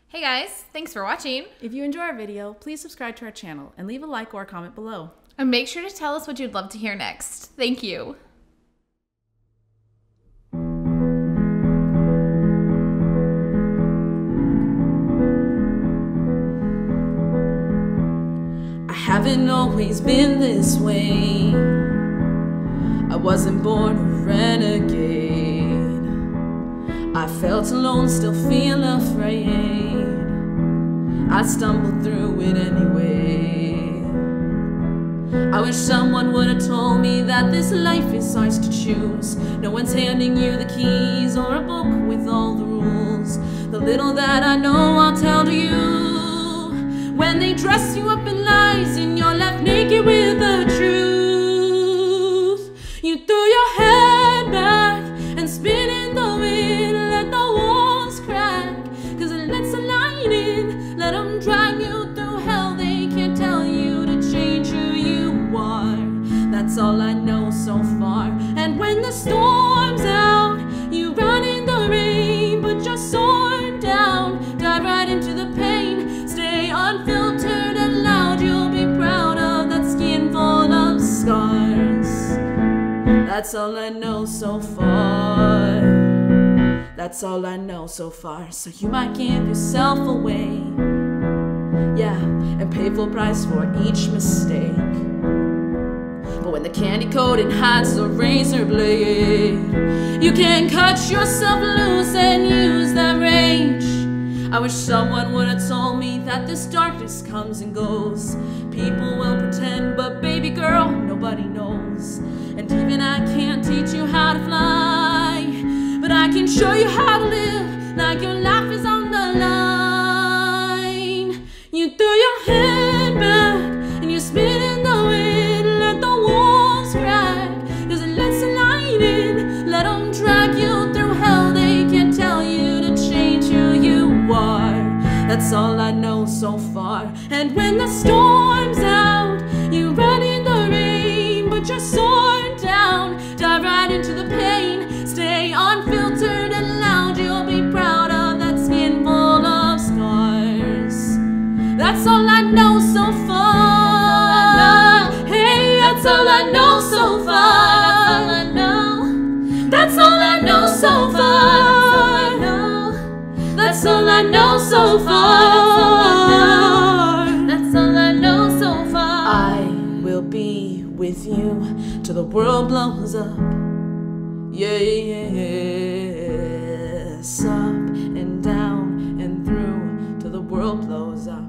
Hey guys, thanks for watching. If you enjoy our video, please subscribe to our channel and leave a like or a comment below. And make sure to tell us what you'd love to hear next. Thank you. I haven't always been this way. I wasn't born a renegade. I felt alone, still feel afraid. I stumbled through it anyway. I wish someone would have told me that this life is ours to choose. No one's handing you the keys or a book with all the rules. The little that I know I'll tell to you. When they dress you up in lies and you're left naked with the truth, you threw your head back and spin in the wind. Let the walls crack, cause it lets the light in. Let them drag you through hell. They can't tell you to change who you are. That's all I know so far. And when the storm's out, you run in the rain, put your sword down, dive right into the pain. Stay unfiltered and loud. You'll be proud of that skin full of scars. That's all I know so far. That's all I know so far. So you might give yourself away, yeah, and pay full price for each mistake. But when the candy coating hides the razor blade, you can cut yourself loose and use that rage. I wish someone would have told me that this darkness comes and goes. People will pretend, but baby girl, nobody knows. And even I can't teach you how to fly, but I can show you how to live like your life is on the line. You threw your head back and you spit in the wind. Let the walls crack, cause it lets the light in. Let them drag you through hell. They can't tell you to change who you are. That's all I know so far. And when the storm's out, you run in the rain, put your sword down, dive right into the pain. Stay unfiltered and loud. You'll be proud of that skin full of scars. That's all I know so far. Hey, that's all I know so far. That's all I know so far. That's all I know so far. That's all I know so far. I will be with you till the world blows up. Yes, up and down and through till the world blows up.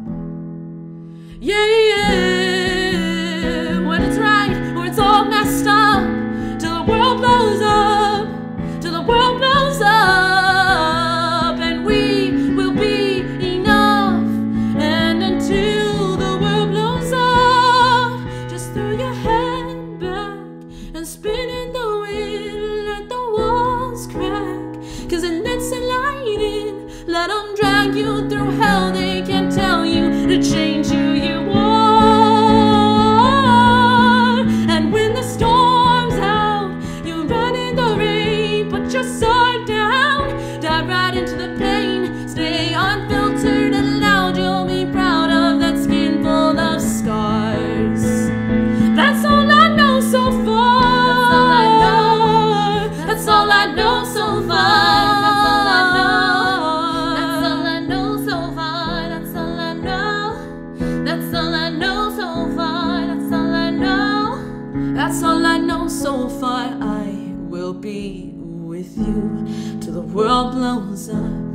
Yeah, when it's right or it's all messed up, till the world blows up, till the world blows up, and we will be enough. And until the world blows up, just throw your head back and spin in the wind. Let the walls crack, cause it lets the light in. Let them drag you through hell. They can't tell you to change who you are. And when the storm's out, you run in the rain, put your sword down, dive right into the pain. Stay unfiltered and loud. You'll be proud of that skin full of scars. That's all I know so far. That's all I know so far. That's all I know so far. That's all I know. That's all I know so far. That's all I know. That's all I know so far. I will be with you till the world blows up.